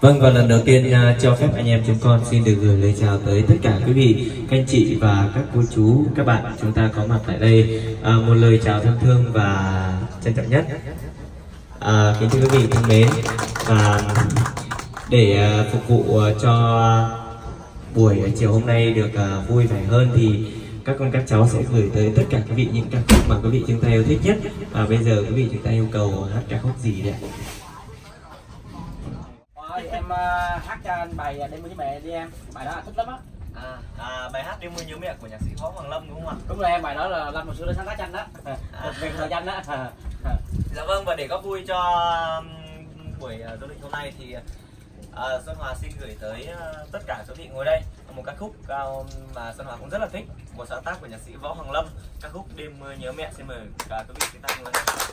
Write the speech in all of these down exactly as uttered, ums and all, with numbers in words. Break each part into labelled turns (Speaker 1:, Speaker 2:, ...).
Speaker 1: Vâng, và lần đầu tiên uh, cho phép anh em chúng con xin được gửi lời chào tới tất cả quý vị, các anh chị và các cô chú, các bạn chúng ta có mặt tại đây. Uh, một lời chào thân thương và trân trọng nhất. Uh, kính thưa quý vị thân mến, và để uh, phục vụ uh, cho buổi chiều hôm nay được uh, vui vẻ hơn thì các con các cháu sẽ gửi tới tất cả quý vị những ca khúc mà quý vị chúng ta yêu thích nhất. Và bây giờ quý vị chúng ta yêu cầu hát ca khúc gì đấy ạ?
Speaker 2: Rồi, em uh, hát cho anh bài Đêm Mưa Nhớ Mẹ đi em. Bài đó thích lắm á.
Speaker 3: À, à, bài hát Đêm Mưa Nhớ Mẹ của nhạc sĩ Võ Hoàng Lâm đúng không ạ?
Speaker 2: Đúng rồi em, bài đó là Lâm hồi xưa đã sáng tác cho anh đó. Một về thời danh đó.
Speaker 3: Dạ vâng, và để góp vui cho um, buổi uh, du lịch hôm nay thì uh, Xuân Hòa xin gửi tới uh, tất cả quý vị ngồi đây một ca khúc uh, mà Xuân Hòa cũng rất là thích, một sáng tác của nhạc sĩ Võ Hoàng Lâm, ca khúc Đêm Mưa Nhớ Mẹ. Xin mời cả quý vị chúng ta cùng lắng nghe.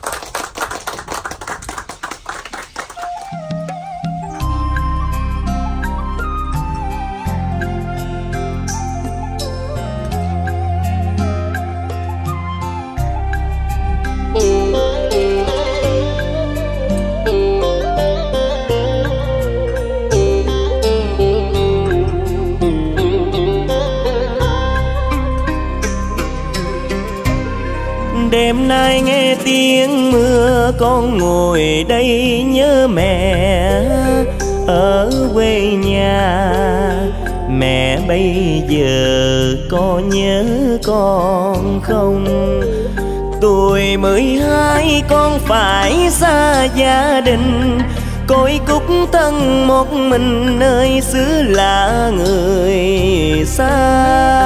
Speaker 4: Đêm nay nghe tiếng mưa con ngồi đây nhớ mẹ ở quê nhà. Mẹ bây giờ có nhớ con không? Tuổi mười hai con phải xa gia đình, côi cúc thân một mình nơi xứ lạ người xa.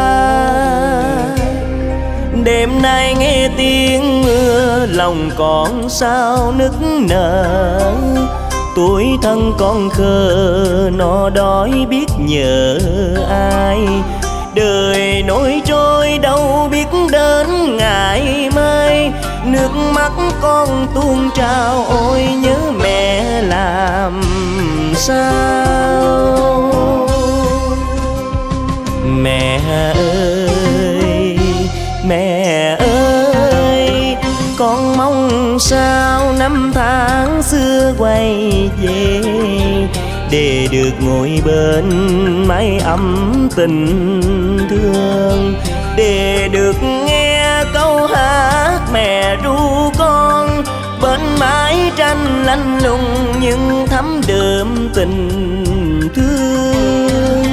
Speaker 4: Đêm nay nghe tiếng mưa lòng con sao nức nở. Tuổi thân con khờ nó đói biết nhờ ai. Đời nổi trôi đâu biết đến ngày mai. Nước mắt con tuôn trào ôi nhớ mẹ làm sao. Mẹ ơi, mẹ ơi, con mong sao năm tháng xưa quay về, để được ngồi bên mái ấm tình thương, để được nghe câu hát mẹ ru con bên mái tranh lạnh lùng nhưng thấm đượm tình thương.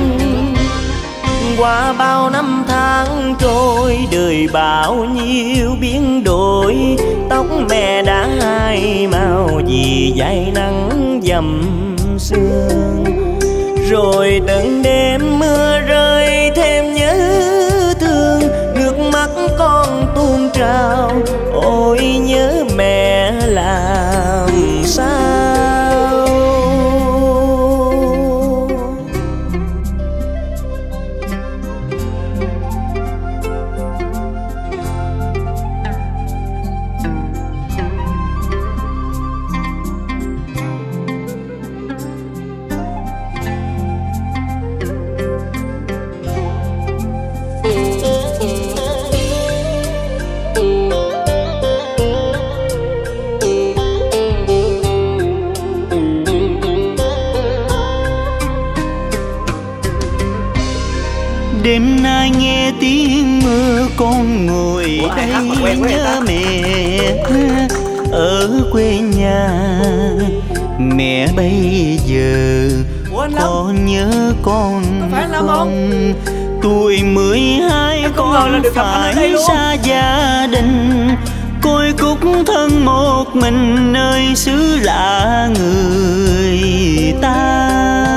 Speaker 4: Qua bao năm tháng trôi đời bao nhiêu biến đổi, tóc mẹ đã hai màu vì dãi nắng dầm sương. Rồi từng đêm mưa rơi thêm nhớ thương, nước mắt con tuôn trào ôi nhớ mẹ làm sao. Đêm nay nghe tiếng mưa con ngồi
Speaker 2: Ủa,
Speaker 4: đây
Speaker 2: quen,
Speaker 4: nhớ mẹ ở quê nhà. Mẹ bây giờ có nhớ con không? Tuổi mười hai con phải xa gia đình, côi cúc thân một mình nơi xứ lạ người ta.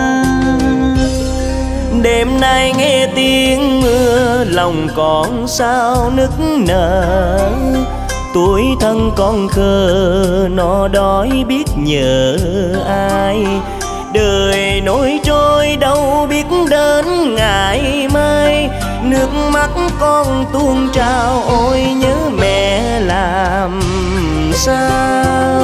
Speaker 4: Đêm nay nghe tiếng mưa lòng con sao nức nở. Tuổi thân con khờ nó đói biết nhờ ai. Đời nổi trôi đâu biết đến ngày mai. Nước mắt con tuôn trào ôi nhớ mẹ làm sao.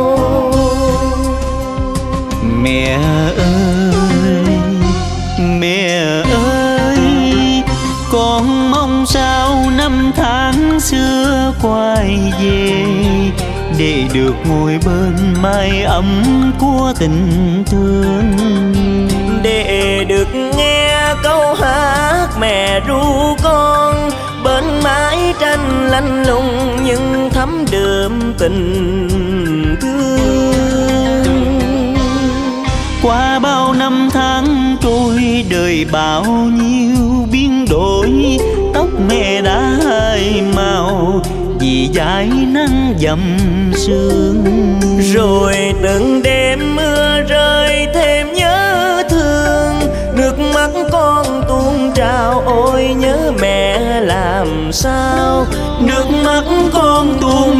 Speaker 4: Mẹ ơi, mẹ ơi, con mong sao năm tháng xưa quay về, để được ngồi bên mái ấm của tình thương, để được nghe câu hát mẹ ru con bên mái tranh lạnh lùng nhưng thấm đượm tình thương. Qua bao năm tháng trôi đời bao nhiêu biến đổi, tóc mẹ đã hai màu vì dải nắng dầm sương. Rồi từng đêm mưa rơi thêm nhớ thương, nước mắt con tuôn trào ôi nhớ mẹ làm sao. Nước mắt con tuôn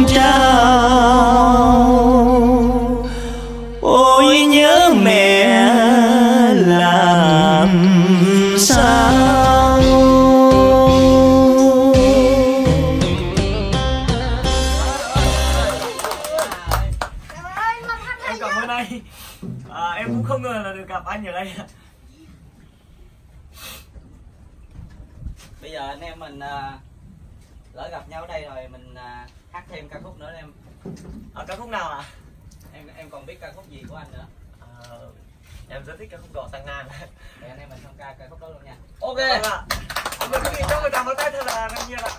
Speaker 4: trào ôi nhớ mẹ làm sao.
Speaker 3: Em cảm ơn anh. À, em cũng không ngờ là được gặp anh ở đây.
Speaker 2: Bây giờ anh em mình uh, lỡ gặp nhau ở đây rồi mình uh, hát thêm ca khúc nữa em.
Speaker 3: À, ca khúc nào ạ?
Speaker 2: Em em còn biết ca khúc gì của anh nữa?
Speaker 3: À, em rất thích ca khúc Đỏ Sang Ngang.
Speaker 2: Để anh em mình tham ca ca khúc đó luôn nha.
Speaker 3: Ok. Vâng ạ. Mời quý vị cho người chào một tay thật là nồng nhiệt ạ.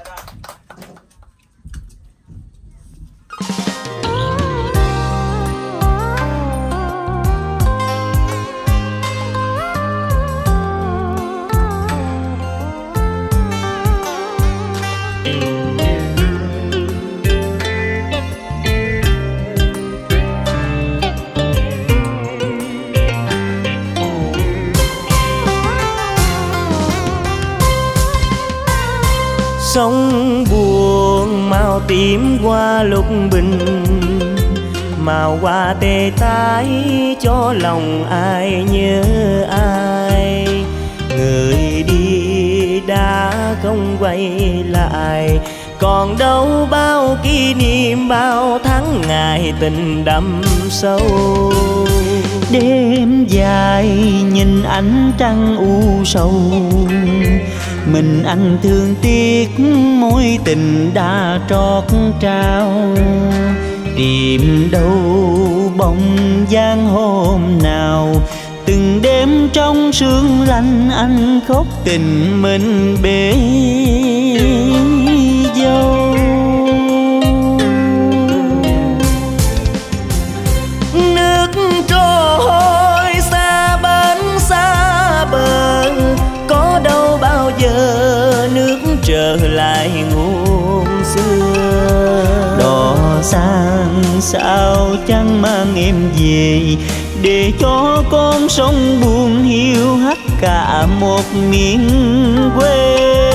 Speaker 4: Sông buồn màu tím qua lúc bình, màu hoa tê tái cho lòng ai nhớ ai. Người đi đã không quay lại, còn đâu bao kỷ niệm bao tháng ngày tình đậm sâu. Đêm dài nhìn ánh trăng u sầu, mình anh thương tiếc mối tình đã trót trao. Tìm đâu bóng dáng hôm nào, từng đêm trong sương lạnh anh khóc tình mình bể dâu. Nước trôi xa bến xa bờ, có đâu bao giờ nước trở lại nguồn xưa. Đò sang sao chẳng mang em về, để cho con sông buồn hiu hắt cả một miền quê.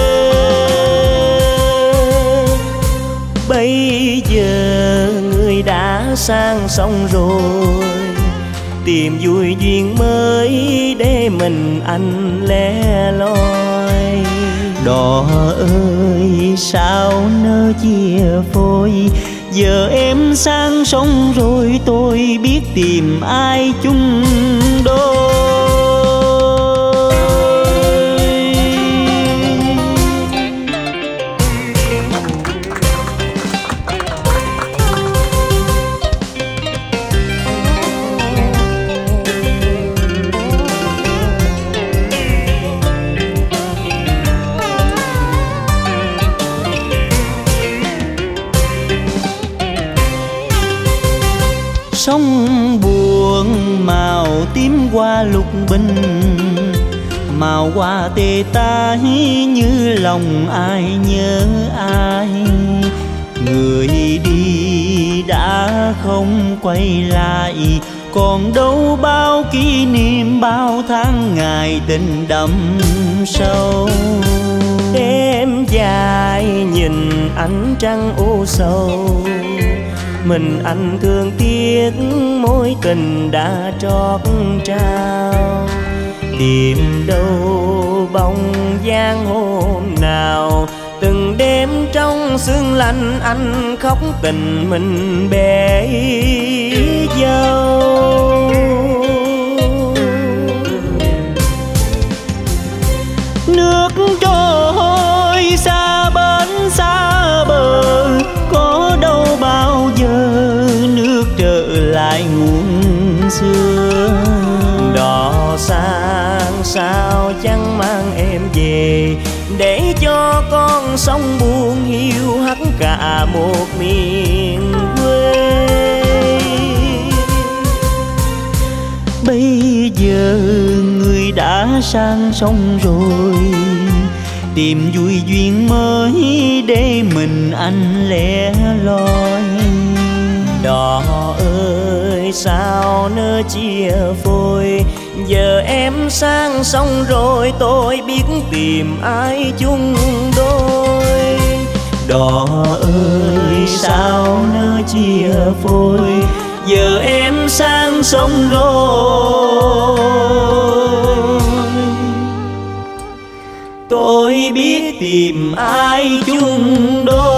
Speaker 4: Bây giờ người đã sang sông rồi, tìm vui duyên mới để mình anh lẻ loi. Đò ơi sao nỡ chia phôi, giờ em sang sông rồi tôi biết tìm ai chung đôi. Sông buồn màu tím qua lục bình, màu hoa tê tái như lòng ai nhớ ai. Người đi đã không quay lại, còn đâu bao kỷ niệm bao tháng ngày tình đậm sâu. Đêm dài nhìn ánh trăng u sầu, mình anh thương tiếc mối tình đã trót trao. Tìm đâu bóng dáng hôm nào, từng đêm trong sương lạnh anh khóc tình mình bể dâu. Nước trôi xa bến xa bờ, có đâu bao giờ xưa. Đò sang sao chẳng mang em về, để cho con sông buồn hiu hắt cả một miền quê. Bây giờ người đã sang sông rồi, tìm vui duyên mới để mình anh lẻ loi. Đò ơi sao nỡ chia phôi, giờ em sang sông rồi tôi biết tìm ai chung đôi. Đò ơi sao nỡ chia phôi, giờ em sang sông rồi tôi biết tìm ai chung đôi.